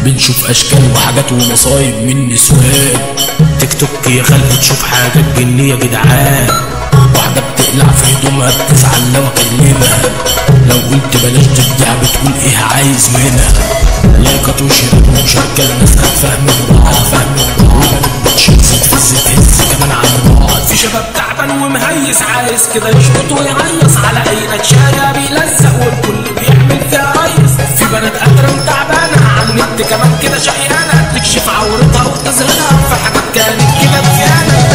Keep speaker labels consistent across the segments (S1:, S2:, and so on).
S1: بنشوف اشكال وحاجات ومصايب من نسوان. تيك توك يا خالتي تشوف حاجات جنيه يا جدعان. واحده بتقلع في هدومها بتزعل لو اكلمها، لو قلت بلاش تبدع بتقول ايه عايز منها. لايكات وشيرات ومشاركه الناس هتفهم بعض، وبنات بتشيل في الزيت كمان عن بعض.
S2: في شباب تعبان ومهيس عايز كده يشقط ويهيص على اي نتشايه بيلزق والكل بيعمل فيها ريس. في بنات قادره وتعبانه على النت كمان كده شقيانه، تكشف عورتها وتظهرها في حاجات كانت كده بزياده.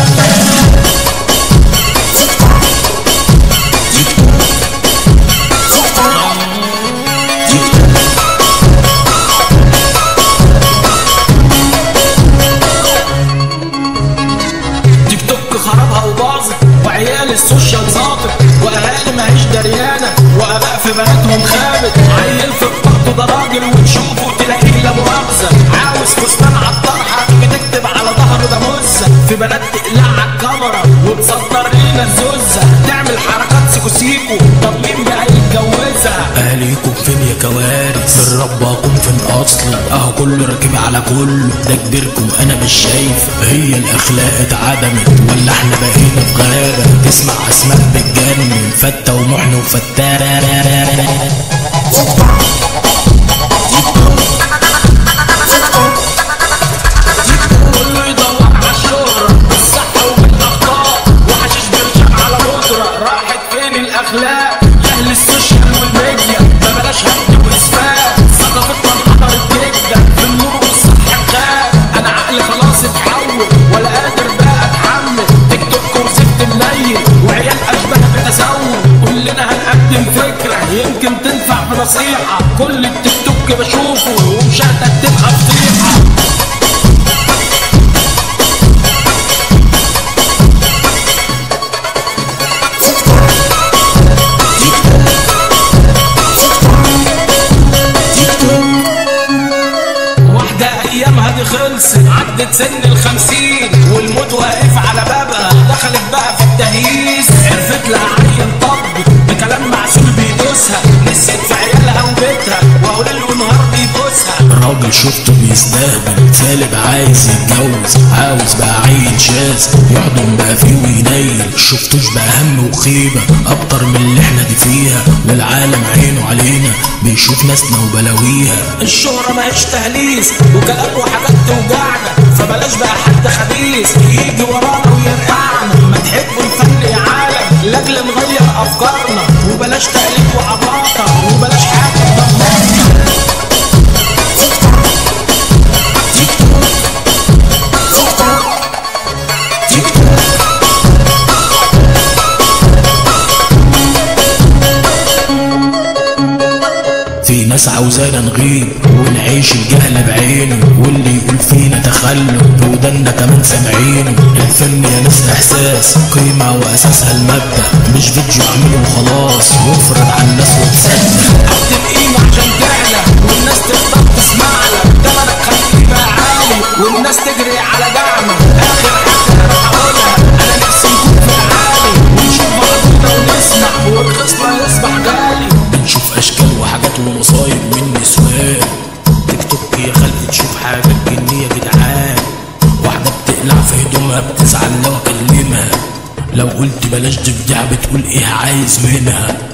S2: خربها وباظت وعيال السوشيال ظابط، واهالي ماهيش دريانه واباء في بناتهم خابت. عيل في الطرد ده راجل وتشوفه تلاقيه لا مؤاخذه عاوز فستان على الطرحه بتكتب على ظهره ده مزه. في بنات تقلع على الكاميرا وتصدر لنا الزوزه، تعمل حركات سيكو سيكو. طب مين بقى يتجوزها؟
S1: اهاليكم فين يا كوارث؟ بالرباكم فين اصلا؟ اهو كله راكب على كله، ده كبيركم انا مش شايف. هي الاخلاق اتعدمت ولا احنا بقينا في غابه؟ تسمع اسماء بتجنن، فته ومحن وفتاره.
S2: كله يدور على الشهره بالصحه وبالاخطاء، وحشيش بيرشق على بودره. راحت فين الاخلاق؟ اهل السوشيال والميديا ما بلاش هبد واسفاق. ثقافتنا انحدرت جدا في النور والصح خاب. انا عقلي خلاص اتحول ولا قادر بقى اتحمل. تيك توك وسبت الليل وعيال اشبه بتسول. كلنا هنقدم فكره يمكن تنفع بنصيحه. كل التيك توك بشوفه ومشاهدك تبقى فضيحه. ايامها دي خلصت عدت سن ال50 والموت واقف على بابها. دخلت بقى في التهييس، عرفت لها عيل طبي بكلام معسول بيدوسها. نسيت في عيالها وبيتها وهو ليل ونهار بيبوسها.
S1: راجل شفته بيستهبل سالب عايز يتجوز، عاوز بقى عيل شاذ يحضن بقى فيه وينيل. شفتوش بقى هم وخيبه اكتر من اللي احنا دي فيها، والعالم عينه علينا بيشوف ناسنا وبلاويها.
S2: الشهرة ماهيش تهليس وكلام وحاجات توجعنا، فبلاش بقى حد خبيث يجي ورانا ويرقعنا. ما تحبوا الفن يا عالم لاجل نغير افكارنا، وبلاش تقليد وعباطة وبلاش حاجة تدمرنا.
S1: في ناس عاوزانا نغيب ونعيش الجهل بعينه، واللي يقول فينا تخلف بودنا كمان سامعينه. الفن يا ناس احساس قيمه واساسها المبدا، مش فيديو اعمله وخلاص وافرض على الناس وتصدق.
S2: حط القيمه عشان تعلى والناس تقدر تسمع لك، تمنك خليه بقى عالي والناس تجري على دعمك. اخر حاجه انا هقولها انا نفسي نكون في العالي ونشوف بلدنا ونسمع ورخصنا يصبح غالي.
S1: بنشوف اشكال وحاجات ومصايب من نسوان. تيك توك يا خالتي تشوف حاجات جنيه يا جدعان. واحده بتقلع في هدومها بتزعل لو اكلمها، لو قلت بلاش تبدع بتقول ايه عايز منها.